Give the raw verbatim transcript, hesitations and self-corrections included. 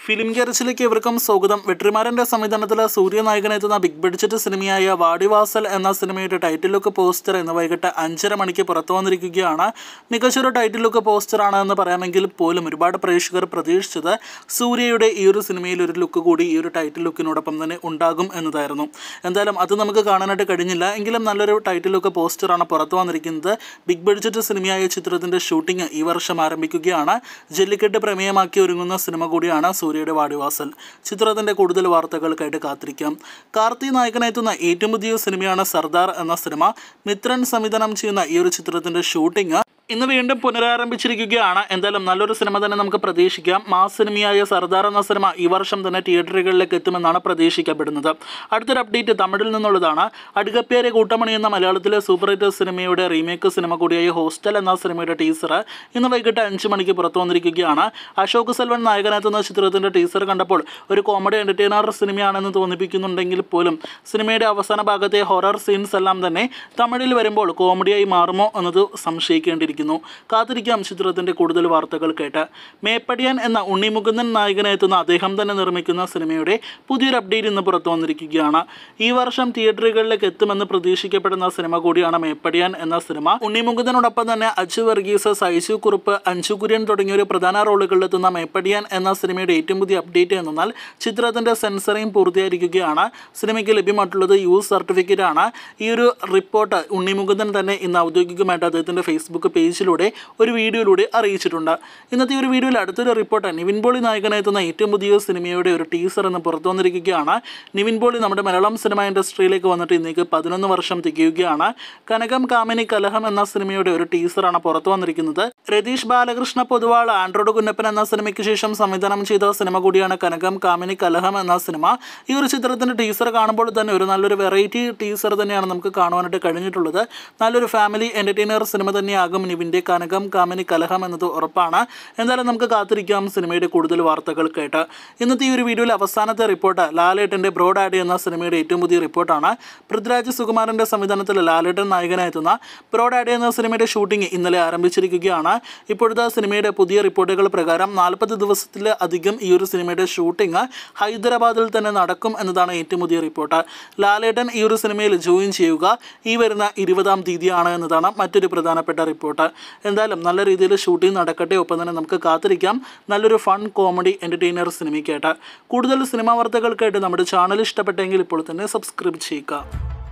Film ഗെറിച്ചിലേക്ക് ഇവർക്കും സ്വാഗതം. വെട്രിമാരൻ്റെ സംവിധാനത്തിൽ സൂര്യ നായകനെത്തുന്ന ബിഗ് ബഡ്ജറ്റ് സിനിമയായ വാടിവാസൽ എന്ന സിനിമയുടെ ടൈറ്റിൽ ലുക്ക് പോസ്റ്റർ ഇന്ന് വൈകിട്ട് അഞ്ചര മണിക്ക് പുറത്തു വന്നിരിക്കുകയാണ്. മികച്ചൊരു ടൈറ്റിൽ ലുക്ക് പോസ്റ്ററാണ് എന്ന് പറയാമെങ്കിൽ പോലും ഒരുപാട് പ്രേക്ഷകർ പ്രതീക്ഷിച്ചത് സൂര്യയുടെ ഈ ഒരു സിനിമയിൽ ഒരു ലുക്ക് കൂടി ഈ ഒരു ടൈറ്റിൽ ലുക്കിനോടൊപ്പം തന്നെ ഉണ്ടാകും എന്നതായിരുന്നു. എന്തായാലും അത് നമുക്ക് കാണാനായിട്ട് കഴിഞ്ഞില്ല. എങ്കിലും നല്ലൊരു ടൈറ്റിൽ ലുക്ക് പോസ്റ്ററാണ് പുറത്തു വന്നിരിക്കുന്നത്. ബിഗ് ബഡ്ജറ്റ് സിനിമയായ ചിത്രത്തിൻ്റെ ഷൂട്ടിംഗ് ഈ വർഷം ആരംഭിക്കുകയാണ്. ജല്ലിക്കെട്ട് പ്രമേയമാക്കി ഒരുങ്ങുന്ന സിനിമ കൂടിയാണ് സൂര്യയുടെ വാടിവാസൽ. ചിത്രത്തിൻ്റെ കൂടുതൽ വാർത്തകൾക്കായിട്ട് കാത്തിരിക്കാം. കാർത്തി നായകനെത്തുന്ന ഏറ്റവും പുതിയ സിനിമയാണ് സർദാർ എന്ന സിനിമ. മിത്രൻ സംവിധാനം ചെയ്യുന്ന ഈ ഒരു ചിത്രത്തിൻ്റെ ഷൂട്ടിംഗ് ഇന്ന് വീണ്ടും പുനരാരംഭിച്ചിരിക്കുകയാണ്. എന്തായാലും നല്ലൊരു സിനിമ തന്നെ നമുക്ക് പ്രതീക്ഷിക്കാം. മാസ് സിനിമയായ സർദാർ എന്ന സിനിമ ഈ വർഷം തന്നെ തിയേറ്ററുകളിലേക്ക് എത്തുമെന്നാണ് പ്രതീക്ഷിക്കപ്പെടുന്നത്. അടുത്തൊരു അപ്ഡേറ്റ് തമിഴിൽ നിന്നുള്ളതാണ്. അടുകപ്പേരെ കൂട്ടമണി എന്ന മലയാളത്തിലെ സൂപ്പർ ഹിറ്റ് സിനിമയുടെ റീമേക്ക് സിനിമ കൂടിയായ ഹോസ്റ്റൽ എന്ന സിനിമയുടെ ടീസർ ഇന്ന് വൈകിട്ട് അഞ്ച് മണിക്ക് പുറത്തു വന്നിരിക്കുകയാണ്. അശോക് സെൽവൻ നായകനെത്തുന്ന ചിത്രത്തിൻ്റെ ടീസർ കണ്ടപ്പോൾ ഒരു കോമഡി എൻ്റർടൈനർ സിനിമയാണെന്ന് തോന്നിപ്പിക്കുന്നുണ്ടെങ്കിൽ പോലും സിനിമയുടെ അവസാന ഭാഗത്തെ ഹൊറർ സീൻസ് എല്ലാം തന്നെ തമിഴിൽ വരുമ്പോൾ കോമഡിയായി മാറുമോ എന്നത് സംശയിക്കേണ്ടിയിരിക്കുന്നു. കാത്തിരിക്കാം ചിത്രത്തിൻ്റെ കൂടുതൽ വാർത്തകൾ കേട്ട്. മേപ്പടിയാൻ എന്ന ഉണ്ണി മുകുന്ദൻ നായകനെത്തുന്ന അദ്ദേഹം തന്നെ നിർമ്മിക്കുന്ന സിനിമയുടെ പുതിയൊരു അപ്ഡേറ്റ് ഇന്ന് പുറത്തു വന്നിരിക്കുകയാണ്. ഈ വർഷം തിയേറ്ററുകളിലേക്ക് എത്തുമെന്ന് പ്രതീക്ഷിക്കപ്പെടുന്ന സിനിമ കൂടിയാണ് മേപ്പടിയാൻ എന്ന സിനിമ. ഉണ്ണി മുകുന്ദനോടൊപ്പം തന്നെ അജു വർഗീസ്, സൈജു കുറുപ്പ്, അഞ്ചു കുര്യൻ തുടങ്ങിയൊരു പ്രധാന റോളുകളിലെത്തുന്ന മേപ്പടിയാൻ എന്ന സിനിമയുടെ ഏറ്റവും പുതിയ അപ്ഡേറ്റ് എന്നാൽ ചിത്രത്തിൻ്റെ സെൻസറിങ് പൂർത്തിയായിരിക്കുകയാണ്. സിനിമയ്ക്ക് ലഭ്യമായിട്ടുള്ളത് യു സർട്ടിഫിക്കറ്റ് ആണ്. ഈ ഒരു റിപ്പോർട്ട് ഉണ്ണി മുകുന്ദൻ തന്നെ ഇന്ന് ഔദ്യോഗികമായിട്ട് അദ്ദേഹത്തിൻ്റെ ഫേസ്ബുക്ക് പേജിലൂടെ ഒരു വീഡിയോയിലൂടെ അറിയിച്ചിട്ടുണ്ട്. ഇന്നത്തെ ഒരു വീഡിയോയിൽ അടുത്തൊരു റിപ്പോർട്ട് നിവിൻ പോളി നായകനെത്തുന്ന ഏറ്റവും പുതിയ സിനിമയുടെ ഒരു ടീസർ എന്ന് പുറത്തു വന്നിരിക്കുകയാണ്. നിവിൻ പോളി നമ്മുടെ മലയാളം സിനിമ ഇൻഡസ്ട്രിയിലേക്ക് വന്നിട്ട് ഇന്നേക്ക് പതിനൊന്ന് വർഷം തികയുകയാണ്. കനകം കാമിനി കലഹം എന്ന സിനിമയുടെ ഒരു ടീസറാണ് പുറത്തു വന്നിരിക്കുന്നത്. രതീഷ് ബാലകൃഷ്ണ പൊതുവാൾ, ആൻഡ്രോയിഡ് കുഞ്ഞപ്പൻ എന്ന സിനിമയ്ക്ക് ശേഷം സംവിധാനം ചെയ്ത സിനിമ കൂടിയാണ് കനകം കാമിനി കലഹം എന്ന സിനിമ. ഈ ഒരു ചിത്രത്തിൻ്റെ ടീസർ കാണുമ്പോൾ തന്നെ ഒരു നല്ലൊരു വെറൈറ്റി ടീസർ തന്നെയാണ് നമുക്ക് കാണുവാനായിട്ട് കഴിഞ്ഞിട്ടുള്ളത്. നല്ലൊരു ഫാമിലി എൻ്റർടൈനർ സിനിമ തന്നെയാകും നിവിൻ്റെ കനകം കാമിനി കലഹം എന്നത് ഉറപ്പാണ്. എന്തായാലും നമുക്ക് കാത്തിരിക്കാം സിനിമയുടെ കൂടുതൽ വാർത്തകൾ കേട്ട്. ഇന്നത്തെ ഈ ഒരു വീഡിയോയിൽ അവസാനത്തെ റിപ്പോർട്ട് ലാലേട്ടൻ്റെ ബ്രോ ഡാഡി എന്ന സിനിമയുടെ ഏറ്റവും പുതിയ റിപ്പോർട്ടാണ്. പൃഥ്വിരാജ് സുകുമാരൻ്റെ സംവിധാനത്തിൽ ലാലേട്ടൻ നായകനെത്തുന്ന ബ്രോ ഡാഡി എന്ന സിനിമയുടെ ഷൂട്ടിംഗ് ഇന്നലെ ആരംഭിച്ചിരിക്കുകയാണ്. ഇപ്പോഴത്തെ സിനിമയുടെ പുതിയ റിപ്പോർട്ടുകൾ പ്രകാരം നാൽപ്പത് ദിവസത്തിൽ അധികം ഈ ഒരു സിനിമയുടെ ഷൂട്ടിംഗ് ഹൈദരാബാദിൽ തന്നെ നടക്കും എന്നതാണ് ഏറ്റവും പുതിയ റിപ്പോർട്ട്. ലാലേട്ടൻ ഈ ഒരു സിനിമയിൽ ജോയിൻ ചെയ്യുക ഈ വരുന്ന ഇരുപതാം തീയതിയാണ് എന്നതാണ് മറ്റൊരു പ്രധാനപ്പെട്ട റിപ്പോർട്ട്. എന്തായാലും നല്ല രീതിയിൽ ഷൂട്ടിംഗ് നടക്കട്ടെ. ഒപ്പം തന്നെ നമുക്ക് കാത്തിരിക്കാം നല്ലൊരു ഫൺ കോമഡി എൻ്റർടൈനർ സിനിമയ്ക്കായിട്ട്. കൂടുതൽ സിനിമാ വാർത്തകൾക്കായിട്ട് നമ്മുടെ ചാനൽ ഇഷ്ടപ്പെട്ടെങ്കിൽ ഇപ്പോൾ തന്നെ സബ്സ്ക്രൈബ് ചെയ്യുക.